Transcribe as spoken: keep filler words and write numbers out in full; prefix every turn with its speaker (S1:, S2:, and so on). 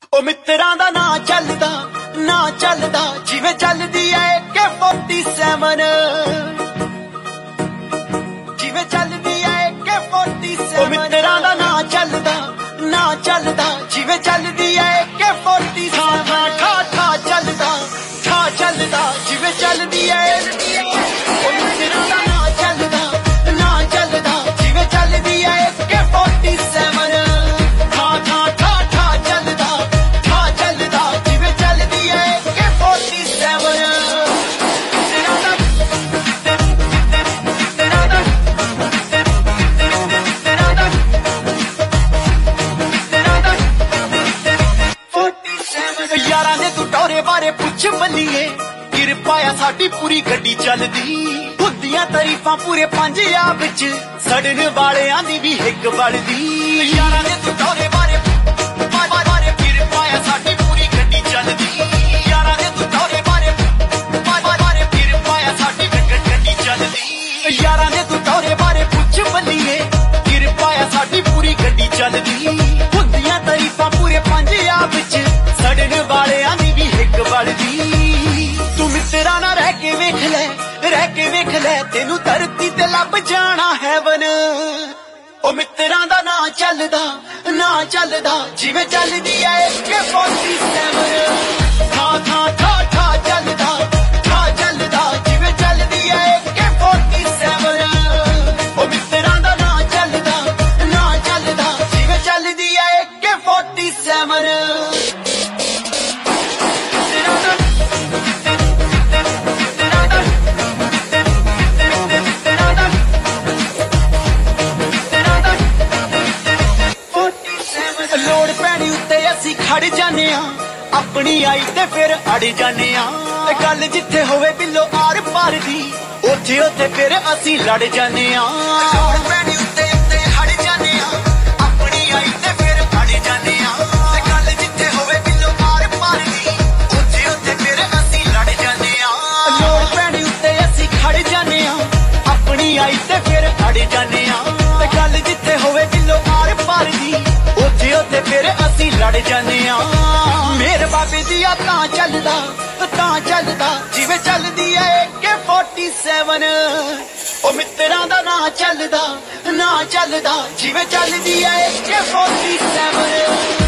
S1: ओ मित्रां दा ना चलदा ना चलदा जिवें चलदी ऐ ए के फोर्टी सेवन जिवें चलदी ऐ ए के फोर्टी सेवन। ओ मित्रां दा ना चलदा ना चलदा जिवें चलदी ऐ ए के फोर्टी सेवन। ठा ठा चलदा ठा चलदा जिवें चलदी ऐ ओ मित्रां दा ना चलदा ना चलदा जिवें चलदी ऐ ए के फोर्टी सेवन। यारां दे तू टोरे बारे पुछ बल्लीए गिर पाया साडी पूरी गड्डी चलदी हुंदियां तारीफां पूरे पंजाब विच सड़न वालेआं दी भी हिक बलदी। यारां दे तू टोरे बारे बारे गिर पाया साडी पूरी गड्डी चलदी। यारां दे तू टोरे बारे बारे गिर पाया साडी गड्डी चलदी। यारां दे तू टोरे बारे पुछ बल्लीए गिर पाया साडी पूरी गड्डी चलदी हुंदियां तारीफां पूरे पंजाब विच सड़न वालेआं दी भी हिक बलदी। तू मित्रा ना रह के वेख ले रह के वेख ले तेनू धरती ते लभ जाना हैवन। ओ मित्रां दा ना चलदा ना चलदा जिवें चलदी ऐ ए के फोर्टी सेवन। ठा ठा ठा ठा चलदा ठा चलदा जिवें चलदी ऐ ए के फोर्टी सेवन। ओ मित्रां दा ना चलदा ना चलदा जिवें चलदी ऐ ए के फोर्टी सेवन। लोड़ पैनी उत्ते असी खड़ जाने अपनी आई ते फिर अड़ जाने गल जिथे होवे बिलो आर पार दी उथे उथे फिर असी लड़ जाने। लोड़ पैनी उत्ते उत्ते खड़ जाने अपनी आई ते फिर अड़ जाने गल जिथे होवे बिलो आर पार दी उथे उथे फिर असी लड़ जाने। लोड़ पैनी उत्ते असी खड़ जाने अपनी आई ते फिर अड़ जाने गल जिथे होवे बिलो आर पार दी उथे उथे फिर असी लड़ जाने। मेरे बाबे दिया तां चलदा तां चलदा जिवें चलदी ऐ ए के फोर्टी सेवन। ओ मित्रां दा ना चलदा ना चलदा जिवें चलदी ऐ ए के फोर्टी सेवन।